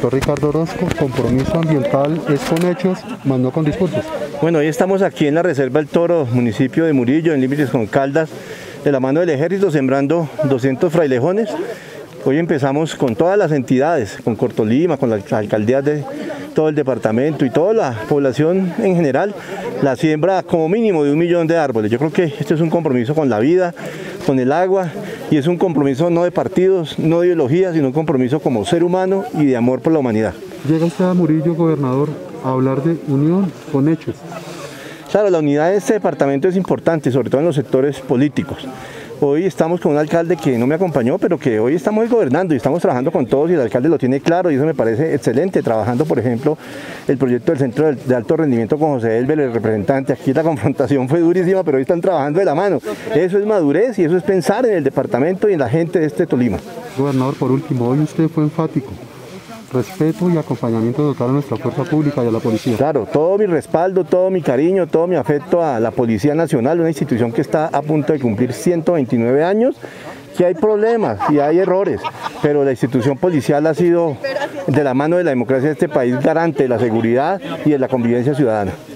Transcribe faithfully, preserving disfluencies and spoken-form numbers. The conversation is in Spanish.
Doctor Ricardo Orozco, compromiso ambiental es con hechos, más no con discursos. Bueno, hoy estamos aquí en la Reserva El Toro, municipio de Murillo, en límites con Caldas, de la mano del Ejército, sembrando doscientos frailejones. Hoy empezamos con todas las entidades, con Cortolima, con las alcaldías de todo el departamento y toda la población en general, la siembra como mínimo de un millón de árboles. Yo creo que este es un compromiso con la vida, con el agua, y es un compromiso no de partidos, no de ideologías, sino un compromiso como ser humano y de amor por la humanidad. Llega usted a Murillo, gobernador, a hablar de unión con hechos. Claro, la unidad de este departamento es importante, sobre todo en los sectores políticos. Hoy estamos con un alcalde que no me acompañó, pero que hoy estamos gobernando y estamos trabajando con todos y el alcalde lo tiene claro y eso me parece excelente, trabajando por ejemplo el proyecto del Centro de Alto Rendimiento con José Elber, el representante. Aquí la confrontación fue durísima, pero hoy están trabajando de la mano. Eso es madurez y eso es pensar en el departamento y en la gente de este Tolima. Gobernador, por último, hoy usted fue enfático. Respeto y acompañamiento total a nuestra fuerza pública y a la policía. Claro, todo mi respaldo, todo mi cariño, todo mi afecto a la Policía Nacional, una institución que está a punto de cumplir ciento veintinueve años, que hay problemas y hay errores, pero la institución policial ha sido de la mano de la democracia de este país garante de la seguridad y de la convivencia ciudadana.